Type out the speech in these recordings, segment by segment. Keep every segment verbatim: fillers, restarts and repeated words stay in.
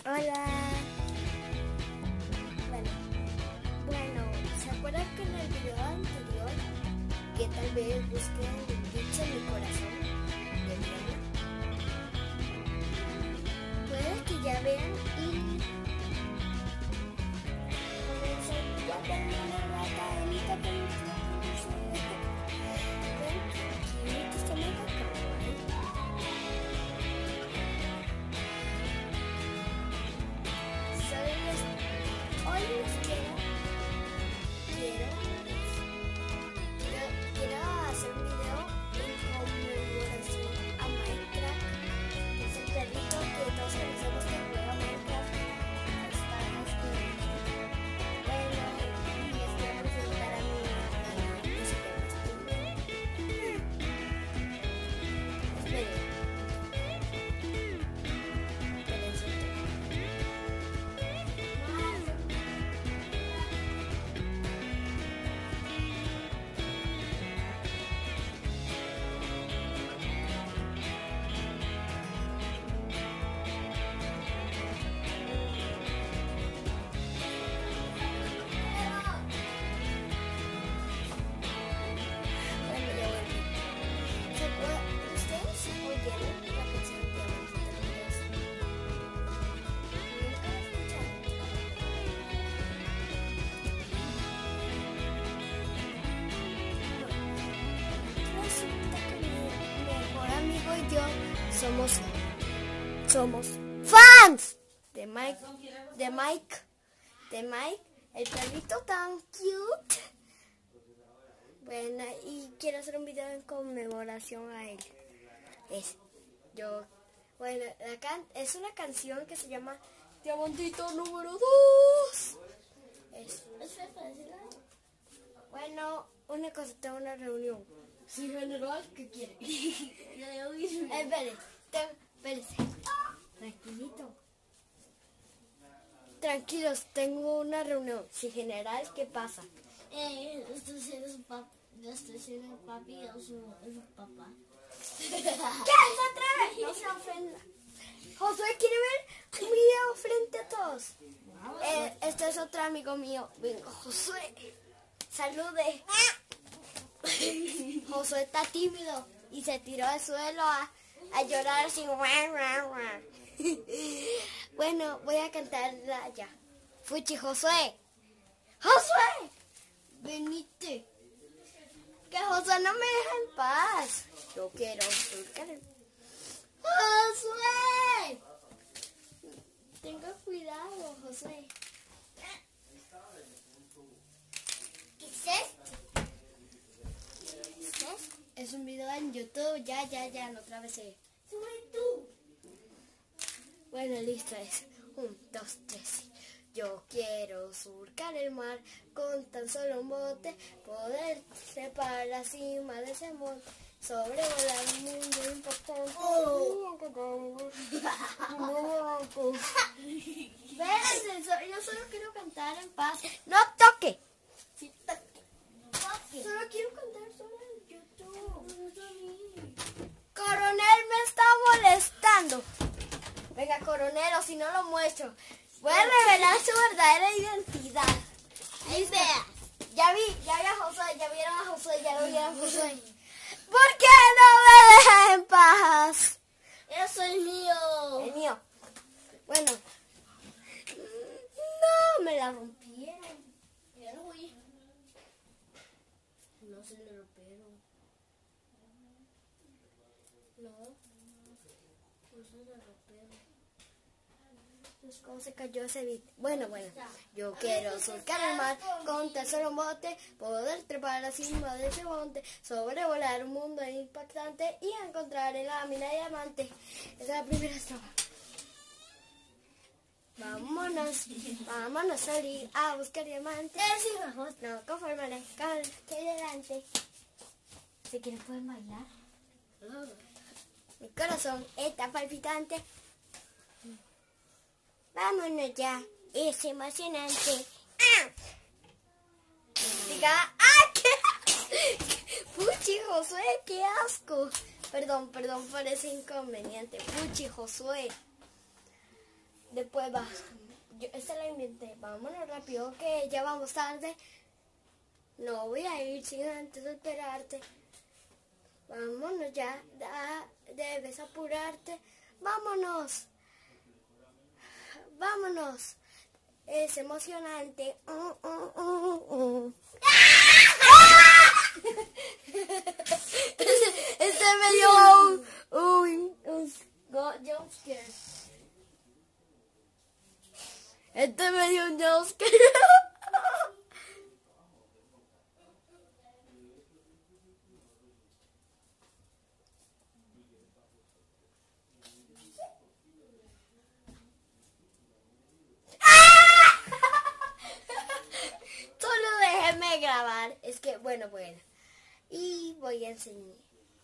Hola. Bueno, bueno, ¿se acuerdan que en el video anterior que tal vez busquen el bicho en mi corazón de Diana? Puede que ya vean y comiencen ya terminar la cadenita que me ven, tranquilitos, también acá. Hoy les quiero, quiero, quiero, quiero hacer un video en conmemoración a Minecraft, que es el perrito que todos conocemos que juega Minecraft. Está este, bueno, y les quiero presentar a mi hermano que se llama Steven. Esperen. Somos, somos fans de Mike, de Mike, de Mike, el perrito tan cute. Bueno, y quiero hacer un video en conmemoración a él. Es, yo, bueno, la can, es una canción que se llama Diamantito número dos. Es, es fácil. Bueno, una cosa, tengo una reunión. Sí, general, ¿qué quiere? Espere, espérese. Tranquilito. Tranquilos, tengo una reunión. Sí, general, ¿qué pasa? Eh, estoy siendo su papá. Yo estoy siendo papi y yo soy su papá. ¿Qué se atreve? No se ofenda. Josué quiere ver un video frente a todos. Eh, este es otro amigo mío. Venga, Josué. Salude. Josué está tímido y se tiró al suelo a, a llorar así. Bueno, voy a cantarla ya. Fuchi, Josué. ¡Josué! Venite. Que Josué no me deja en paz. Yo quiero surcar. ¡Josué! Tenga cuidado, Josué. ¿Qué es esto? Es un video en YouTube, ya, ya, ya, no otra vez. Sube tú. Bueno, listo, es un, dos, tres. Yo quiero surcar el mar con tan solo un bote, poder trepar la cima de ese monte, sobrevolar un mundo importante. Oh. Espérense, yo solo quiero cantar en paz. ¡No toque! Sí, toque. Toque. Solo quiero cantar solo en YouTube. Coronel me está molestando. Venga, coronel, o si no lo muestro. Voy a revelar su verdadera identidad. Ahí veas. Ya vi, ya vi a Josué, ya vieron a Josué, ya lo vieron a Josué. ¿Por qué no me dejas en paz? Eso es mío. El mío. Bueno. No, me la rompieron. Ya lo voy. No se le rompieron. No. No se le rompieron. Pues cómo se cayó ese beat. Bueno, bueno. Yo quiero surcar el mar con tan solo un bote, poder trepar a la cima de ese monte, sobrevolar un mundo impactante y encontrar en la mina de diamante. Esa es la primera estrofa. Vámonos, vámonos a salir a buscar diamantes. No conformaré con que hay delante. Si quieren pueden bailar. Mi corazón está palpitante. Vámonos ya, es emocionante. ¡Ah! Diga, ¡ah! ¿Qué? Puchi, Josué, qué asco. Perdón, perdón por ese inconveniente. Puchi, Josué. De Eh, pues va, yo esta la inventé. Vámonos rápido que ya vamos tarde. No voy a ir sin antes esperarte. Vámonos ya, da, debes apurarte. Vámonos. Vámonos. Es emocionante. Uh, uh, uh, uh. Este me dio un, un, un jump scare. Este me dio un jump scare. Solo déjeme grabar. Es que, bueno, bueno. Y voy a enseñar.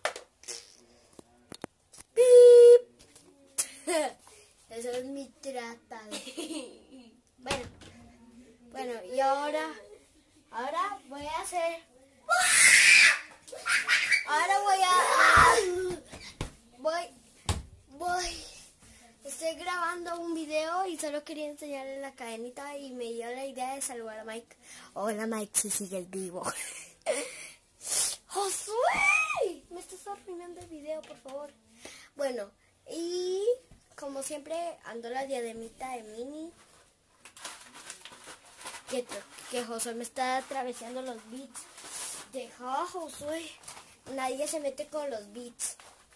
¡Pip! Eso es mi tratado. Bueno. Bueno, y ahora. Ahora voy a hacer. Ahora voy a. Voy. Voy. Estoy grabando un video y solo quería enseñarle la cadenita y me dio la idea de saludar a Mike. Hola Mike, si sigues vivo. ¡Josué! Me estás arruinando el video, por favor. Bueno, y como siempre ando la diademita de Mini. Que, que Josué me está atravesando los beats. Deja, Josué. Nadie se mete con los beats.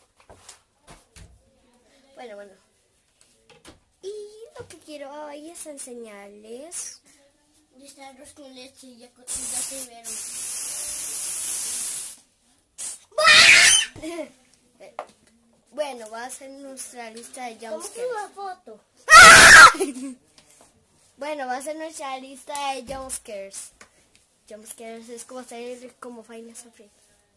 Bueno, bueno. Y lo que quiero hoy es enseñarles. Y está arroz con leche y ya, ya se vieron. Bueno, va a ser nuestra lista de ¿Cómo jumpscares. subo la foto? Bueno, va a ser nuestra lista de jumpscares. Jumpscares es como hacer como Final Fantasy.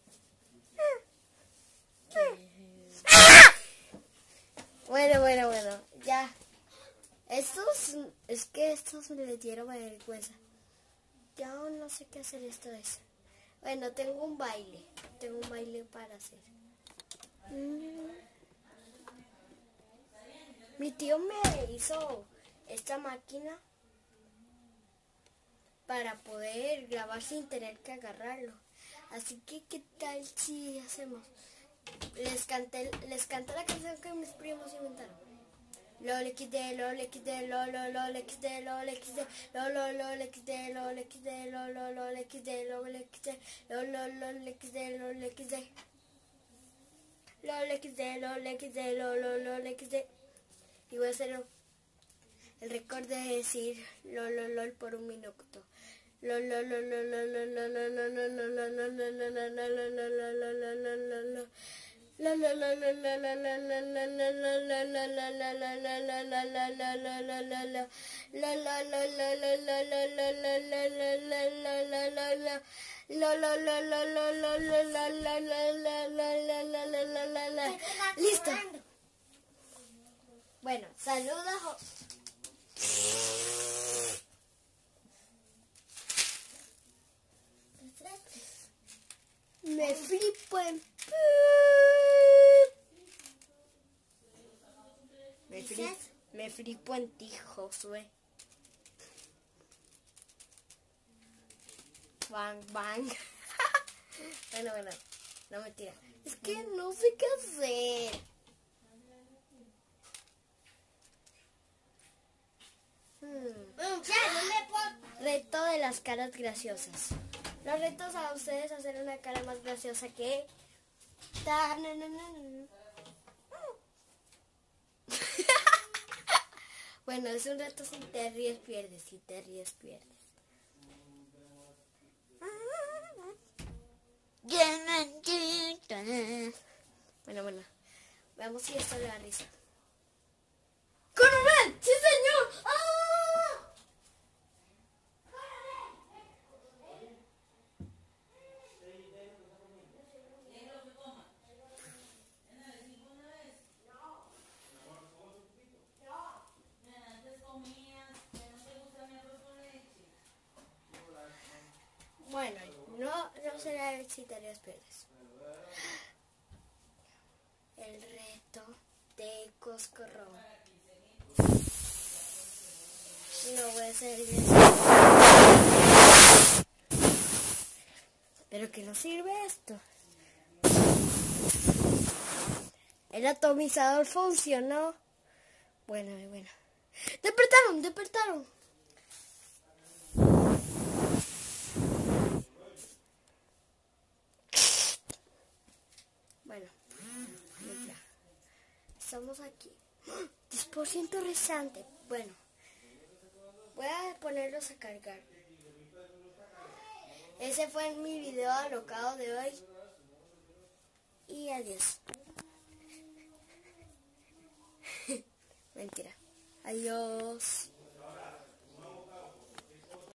Bueno, bueno, bueno, ya. Estos, es que estos me les dieron vergüenza. Ya no sé qué hacer esta vez. Bueno, tengo un baile. Tengo un baile para hacer. Mm. Mi tío me hizo esta máquina para poder grabar sin tener que agarrarlo. Así que, ¿qué tal si hacemos? Les canté, les canté la canción que mis primos inventaron. Lol xd, lol xd, lol lol xd, lol xd, lol lol xd, lol xd, lol lol xd, lol xd, lol lol xd, lol xd, lol xd, lol xd, lol lol xd. Y voy a hacer el récord de decir lol lol lol por un minuto. Lol lol lol lol lol lol lol lol lol lol listo. Bueno, saluda. Me flipo en... Me flipo, me flipo en ti, Josué. Bang, bang. Bueno, bueno, no mentira. Es que no sé qué hacer. Hmm. Ya, no me puedo. Reto de las caras graciosas. Los retos a ustedes hacer una cara más graciosa que... Ta, na, na, na, na. Bueno, es un reto si te ríes, pierdes. Si te ríes, pierdes. Bueno, bueno. Veamos si esto le da risa. ¡Coronel! ¡Sí, señor! ¡Ah! Bueno, no, no será si te ríes, pierdes. El reto de Coscorrón. puede ser. ¿Pero qué nos sirve esto? El atomizador funcionó. Bueno, bueno. ¡Despertaron! ¡Despertaron! Bueno, ya. Estamos aquí. diez por ciento restante. Bueno, voy a ponerlos a cargar. Ese fue mi video alocado de hoy. Y adiós. Mentira. Adiós.